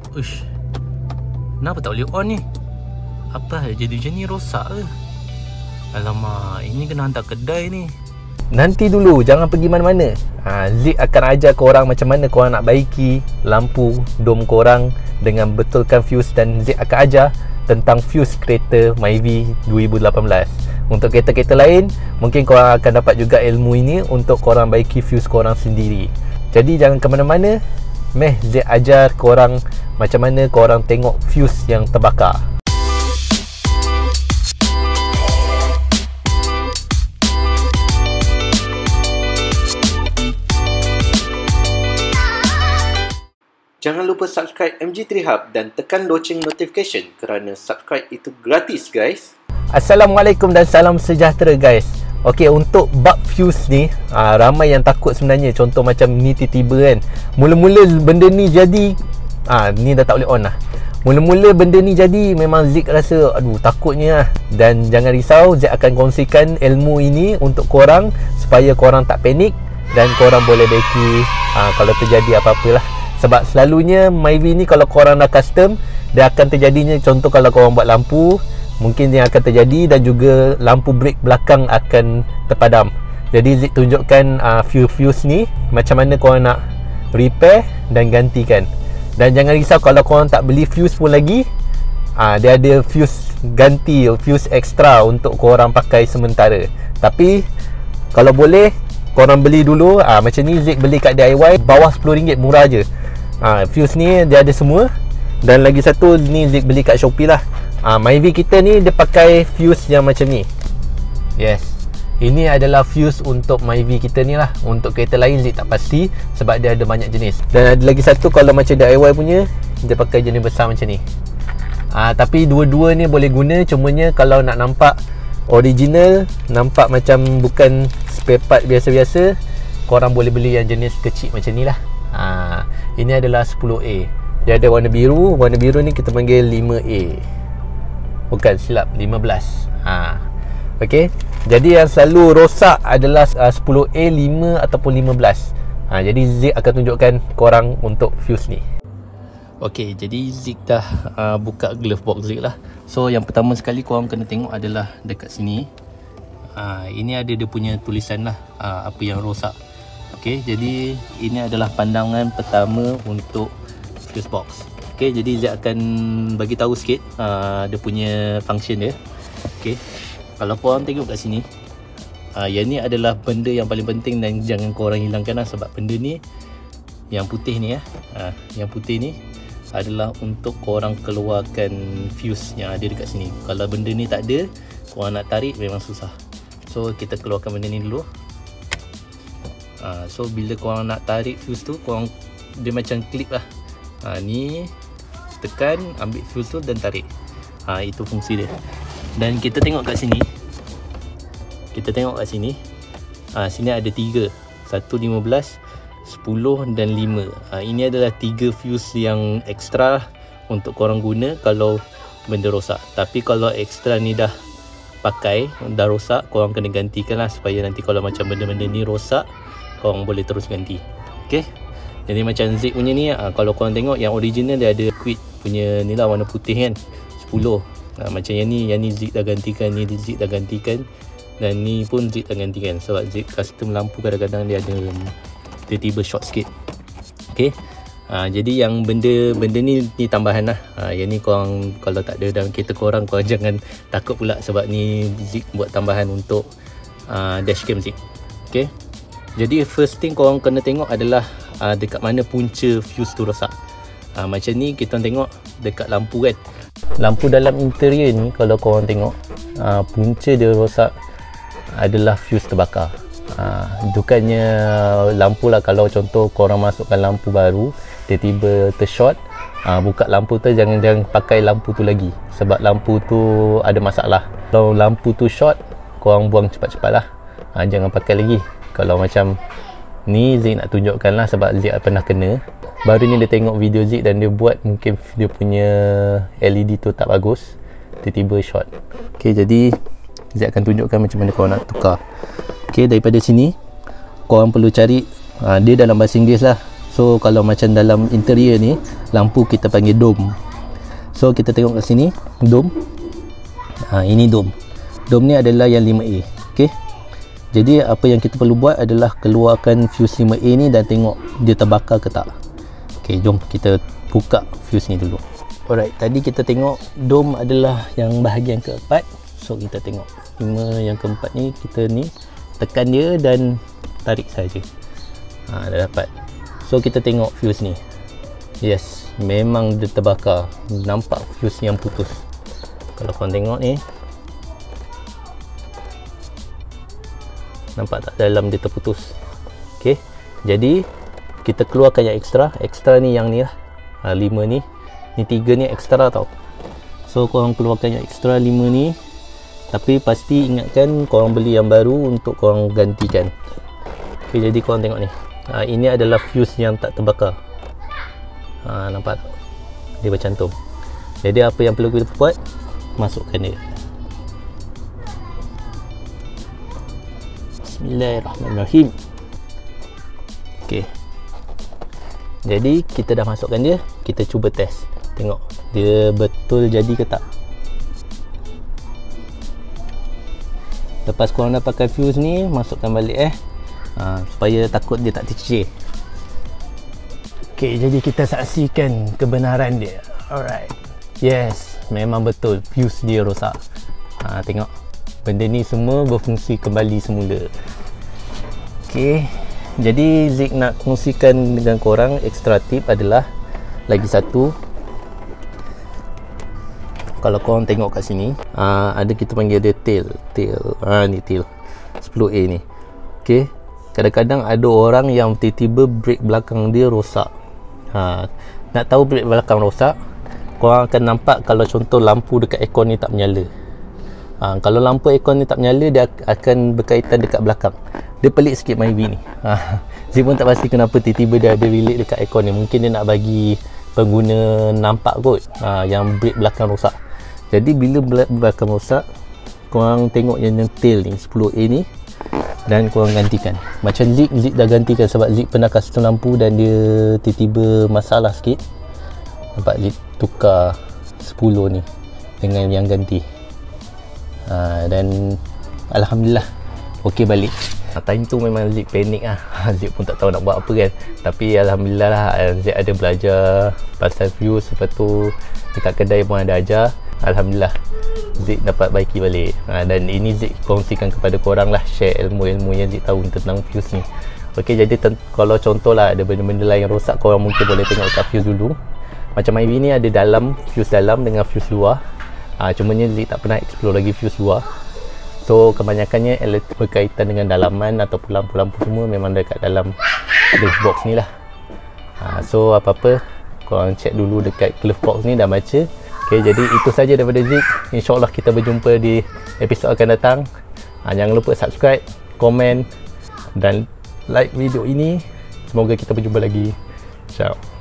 Uish, kenapa tak boleh on ni? Apa hal jadi macam ni, rosak ke? Alamak, ini kena hantar kedai ni. Nanti dulu, jangan pergi mana-mana. Zik akan ajar korang macam mana korang nak baiki lampu dom korang dengan betulkan fuse, dan Zik akan ajar tentang fuse kereta Myvi 2018. Untuk kereta-kereta lain, mungkin korang akan dapat juga ilmu ini untuk korang baiki fuse korang sendiri. Jadi jangan ke mana-mana. Zik ajar korang macam mana korang tengok fuse yang terbakar. Jangan lupa subscribe MG3 Hub dan tekan loceng notification kerana subscribe itu gratis, guys. Assalamualaikum dan salam sejahtera, guys. Okey, untuk bab fuse ni, ramai yang takut sebenarnya. Contoh macam ni tiba-tiba kan, mula-mula benda ni jadi, ni dah tak boleh on lah. Mula-mula benda ni jadi, memang Zik rasa aduh takutnya lah. Dan jangan risau, Zik akan kongsikan ilmu ini untuk korang supaya korang tak panik dan korang boleh baiki kalau terjadi apa-apa lah. Sebab selalunya Myvi ni kalau korang dah custom, dia akan terjadinya, contoh kalau korang buat lampu, mungkin yang akan terjadi, dan juga lampu brake belakang akan terpadam. Jadi Zik tunjukkan fuse ni macam mana korang nak repair dan gantikan. Dan jangan risau kalau korang tak beli fuse pun lagi, dia ada fuse ganti, fuse extra untuk korang pakai sementara. Tapi kalau boleh korang beli dulu. Macam ni Zik beli kat DIY bawah RM10, murah je. Fuse ni dia ada semua. Dan lagi satu ni Zik beli kat Shopee lah. Myvi kita ni dia pakai fuse yang macam ni. Yes, ini adalah fuse untuk Myvi kita ni lah. Untuk kereta lain Zik tak pasti sebab dia ada banyak jenis. Dan ada lagi satu, kalau macam DIY punya, dia pakai jenis besar macam ni. Tapi dua-dua ni boleh guna. Cumanya kalau nak nampak original, nampak macam bukan spare part biasa-biasa, korang boleh beli yang jenis kecil macam ni lah. Ini adalah 10A. Dia ada warna biru. Warna biru ni kita panggil 5A. Bukan, silap, 15. Okey. Jadi yang selalu rosak adalah 10A, 5 ataupun 15. Jadi Zik akan tunjukkan korang untuk fuse ni. Okey, jadi Zik dah buka glove box Zik lah. So yang pertama sekali korang kena tengok adalah dekat sini. Ini ada dia punya tulisan lah, apa yang rosak. Okey, jadi ini adalah pandangan pertama untuk fuse box. Okey, jadi Zik akan bagi tahu sikit dia punya function dia. Okey, kalau korang tengok kat sini, yang ni adalah benda yang paling penting dan jangan korang hilangkan lah. Sebab benda ni, yang putih ni yang putih ni adalah untuk korang keluarkan fuse yang ada dekat sini. Kalau benda ni tak ada, korang nak tarik memang susah. So kita keluarkan benda ni dulu. So bila korang nak tarik fuse tu, korang, dia macam klip lah. Ni tekan, ambil fuse tu dan tarik. Itu fungsi dia. Dan kita tengok kat sini. Sini ada 3. 1, 15, 10 dan 5. Ini adalah 3 fuse yang ekstra lah untuk korang guna kalau benda rosak. Tapi kalau ekstra ni dah pakai, dah rosak, korang kena gantikan lah, supaya nanti kalau macam benda-benda ni rosak, korang boleh terus ganti. Okay, jadi macam Zik punya ni, kalau korang tengok yang original dia ada quid punya ni lah, warna putih kan, 10. Macam yang ni Zik dah gantikan, ni Zik dah gantikan, dan ni pun Zik dah gantikan. Sebab Zik custom lampu kadang-kadang dia ada tiba-tiba short sikit. Okay, jadi yang benda ni tambahan lah. Yang ni korang kalau tak ada dalam kereta korang jangan takut pula, sebab ni Zik buat tambahan untuk dashcam Zik. Okay, jadi first thing korang kena tengok adalah dekat mana punca fuse tu rosak. Macam ni kita tengok dekat lampu kan, lampu dalam interior ni, kalau korang tengok punca dia rosak adalah fuse terbakar. Bukannya lampu lah. Kalau contoh korang masukkan lampu baru, tiba-tiba tershort, buka lampu tu, jangan pakai lampu tu lagi, sebab lampu tu ada masalah. Kalau lampu tu short, korang buang cepat-cepat lah. Jangan pakai lagi. Kalau macam ni Zik nak tunjukkan lah, sebab Zik pernah kena. Baru ni dia tengok video Zik dan dia buat, mungkin dia punya LED tu tak bagus, tiba-tiba short. Okay, jadi Zik akan tunjukkan macam mana korang nak tukar. Okay, daripada sini korang perlu cari, dia dalam bahasa Inggeris lah, So kalau macam dalam interior ni, lampu kita panggil dome. So kita tengok kat sini, dome. Ini dome. Dome ni adalah yang 5A. Okey. Jadi apa yang kita perlu buat adalah keluarkan fuse 5A ni dan tengok dia terbakar ke tak. Okey, jom kita buka fuse ni dulu. Alright, tadi kita tengok dome adalah yang bahagian keempat. So kita tengok 5 yang keempat ni, kita ni tekan dia dan tarik saja. Dah dapat. So kita tengok fuse ni. Yes, memang dia terbakar. Nampak fuse yang putus. Kalau korang tengok ni, nampak tak dalam dia terputus. Ok, jadi kita keluarkan yang ekstra. Ekstra ni yang ni lah, 5 ni. Ni 3 ni ekstra tau. So korang keluarkan yang ekstra 5 ni. Tapi pasti ingatkan korang beli yang baru untuk korang gantikan. Ok, jadi korang tengok ni, ini adalah fuse yang tak terbakar. Nampak tak? Dia bercantum. Jadi apa yang perlu kita buat, masukkan dia. Bismillahirrahmanirrahim. Ok, jadi kita dah masukkan dia. Kita cuba test, tengok dia betul jadi ke tak. Lepas korang dah pakai fuse ni, masukkan balik supaya takut dia tak tercicir. Ok, jadi kita saksikan kebenaran dia. Alright, yes, memang betul fuse dia rosak. Tengok, benda ni semua berfungsi kembali semula. Ok, jadi Zik nak kongsikan dengan korang extra tip adalah lagi satu. Kalau korang tengok kat sini, ada kita panggil dia tail. Ni tail 10A ni. Ok, kadang-kadang ada orang yang tiba-tiba brake belakang dia rosak. Nak tahu brake belakang rosak, korang akan nampak kalau contoh lampu dekat aircon ni tak menyala. Kalau lampu aircon ni tak menyala, dia akan berkaitan dekat belakang. Dia pelik sikit Myvi ni. Zee pun tak pasti kenapa tiba-tiba dia ada relate dekat aircon ni. Mungkin dia nak bagi pengguna nampak kot yang brake belakang rosak. Jadi bila belakang rosak, korang tengok yang tail ni 10A ni dan korang gantikan. Macam Zik dah gantikan sebab Zik pernah custom lampu dan dia tiba-tiba masalah sikit. Nampak Zik tukar 10 ni dengan yang ganti. Dan alhamdulillah okey balik. Time tu memang Zik panik lah. Zik pun tak tahu nak buat apa kan. Tapi alhamdulillah lah, Zik ada belajar pasal fuse. Lepas tu dekat kedai pun ada ajar. Alhamdulillah Zik dapat baiki balik. Dan ini Zik kongsikan kepada korang lah, share ilmu-ilmu yang Zik tahu tentang fuse ni. Ok, jadi kalau contoh lah ada benda-benda lain yang rosak, korang mungkin boleh tengok kat fuse dulu. Macam Myvi ni ada dalam, fuse dalam dengan fuse luar. Cumanya Zik tak pernah explore lagi fuse luar. So kebanyakannya berkaitan dengan dalaman ataupun lampu-lampu semua memang dekat dalam glove box ni lah. So apa-apa korang check dulu dekat glove box ni, dah baca. Ok, jadi itu saja daripada Zik. InsyaAllah kita berjumpa di episod akan datang. Jangan lupa subscribe, komen dan like video ini. Semoga kita berjumpa lagi. Ciao.